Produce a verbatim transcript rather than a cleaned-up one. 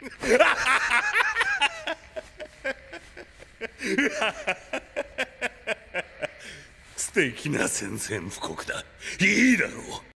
素敵な宣戦布告だ。いいだろう。